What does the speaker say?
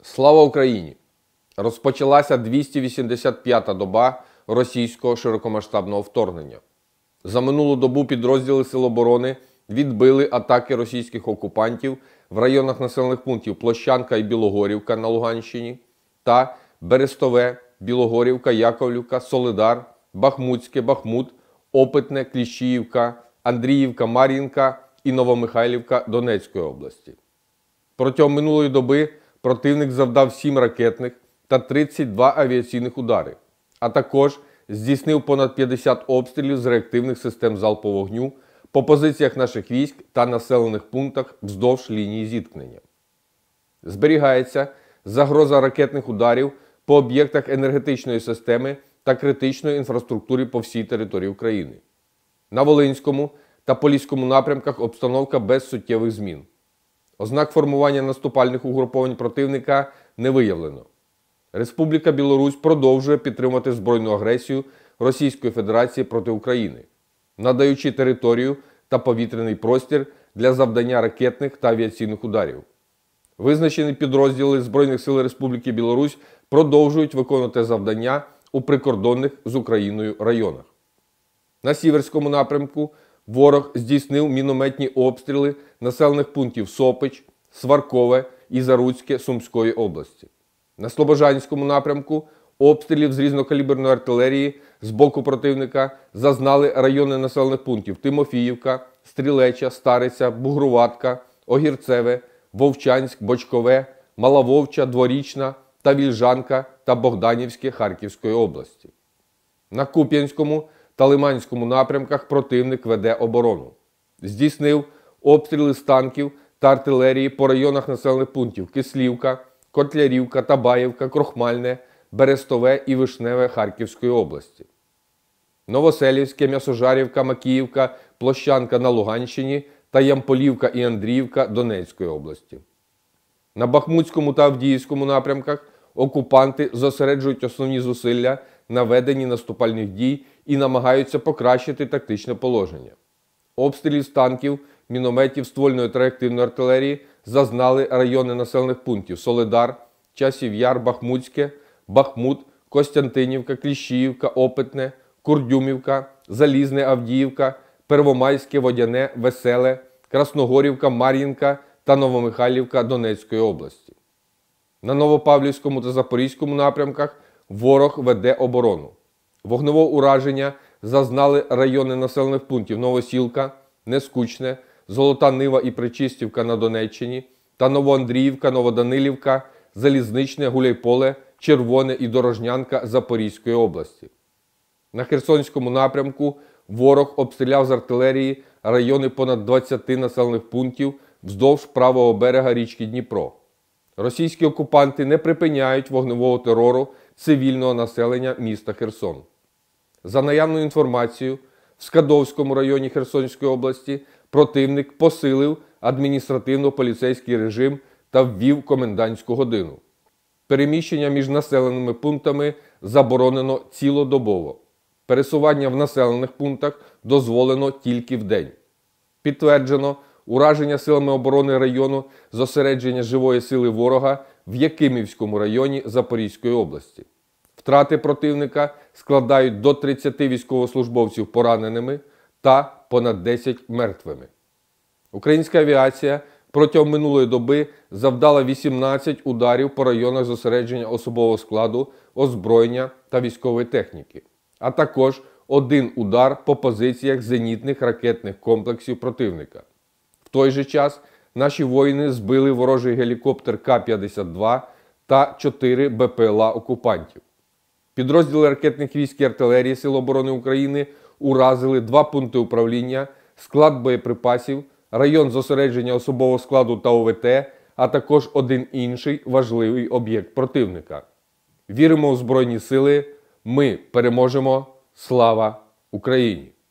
Слава Україні! Розпочалася 285-та доба російського широкомасштабного вторгнення. За минулу добу підрозділи Сил оборони відбили атаки російських окупантів в районах населених пунктів Площанка і Білогорівка на Луганщині та Берестове, Білогорівка, Яковлівка, Солидар, Бахмутське, Бахмут, Опитне, Кліщіївка, Андріївка, Мар'їнка і Новомихайлівка Донецької області. Протягом минулої доби противник завдав 7 ракетних та 32 авіаційних удари, а також здійснив понад 50 обстрілів з реактивних систем залпового вогню по позиціях наших військ та населених пунктах вздовж лінії зіткнення. Зберігається загроза ракетних ударів по об'єктах енергетичної системи та критичної інфраструктури по всій території України. На Волинському та Поліському напрямках обстановка без суттєвих змін. Ознак формування наступальних угруповань противника не виявлено. Республіка Білорусь продовжує підтримувати збройну агресію Російської Федерації проти України, надаючи територію та повітряний простір для завдання ракетних та авіаційних ударів. Визначені підрозділи Збройних сил Республіки Білорусь продовжують виконувати завдання у прикордонних з Україною районах. На Сіверському напрямку ворог здійснив мінометні обстріли населених пунктів Сопич, Сваркове і Заруцьке Сумської області. На Слобожанському напрямку обстрілів з різнокаліберної артилерії з боку противника зазнали райони населених пунктів Тимофіївка, Стрілеча, Стариця, Бугруватка, Огірцеве, Вовчанськ, Бочкове, Малавовча, Дворічна та Вільжанка та Богданівське Харківської області. На Куп'янському та Лиманському напрямках противник веде оборону. Здійснив обстріли з танків та артилерії по районах населених пунктів Кислівка, Котлярівка, Табаївка, Крохмальне, Берестове і Вишневе Харківської області. Новоселівське, М'ясожарівка, Макіївка, Площанка на Луганщині та Ямполівка і Андріївка Донецької області. На Бахмутському та Авдіївському напрямках окупанти зосереджують основні зусилля на веденні наступальних дій і намагаються покращити тактичне положення. Обстрілів з танків, мінометів, ствольної та реактивної артилерії зазнали райони населених пунктів Солидар, Часів Яр, Бахмутське, Бахмут, Костянтинівка, Кліщіївка, Опитне, Курдюмівка, Залізне, Авдіївка, Первомайське, Водяне, Веселе, Красногорівка, Мар'їнка та Новомихайлівка Донецької області. На Новопавлівському та Запорізькому напрямках ворог веде оборону. Вогневого ураження зазнали райони населених пунктів Новосілка, Нескучне, Золота Нива і Причистівка на Донеччині та Новоандріївка, Новоданилівка, Залізничне, Гуляйполе, Червоне і Дорожнянка Запорізької області. На Херсонському напрямку ворог обстріляв з артилерії райони понад 20 населених пунктів вздовж правого берега річки Дніпро. Російські окупанти не припиняють вогневого терору цивільного населення міста Херсон. За наявною інформацією, в Скадовському районі Херсонської області противник посилив адміністративно-поліцейський режим та ввів комендантську годину. Переміщення між населеними пунктами заборонено цілодобово. Пересування в населених пунктах дозволено тільки вдень. Підтверджено ураження силами оборони району зосередження живої сили ворога в Якимівському районі Запорізької області. Втрати противника складають до 30 військовослужбовців пораненими та понад 10 мертвими. Українська авіація протягом минулої доби завдала 18 ударів по районах зосередження особового складу, озброєння та військової техніки, а також 1 удар по позиціях зенітних ракетних комплексів противника. В той же час наші воїни збили ворожий гелікоптер К-52 та 4 БПЛА окупантів. Підрозділи ракетних військ і артилерії Сил оборони України уразили 2 пункти управління, склад боєприпасів, район зосередження особового складу та ОВТ, а також 1 інший важливий об'єкт противника. Віримо в Збройні сили, ми переможемо! Слава Україні!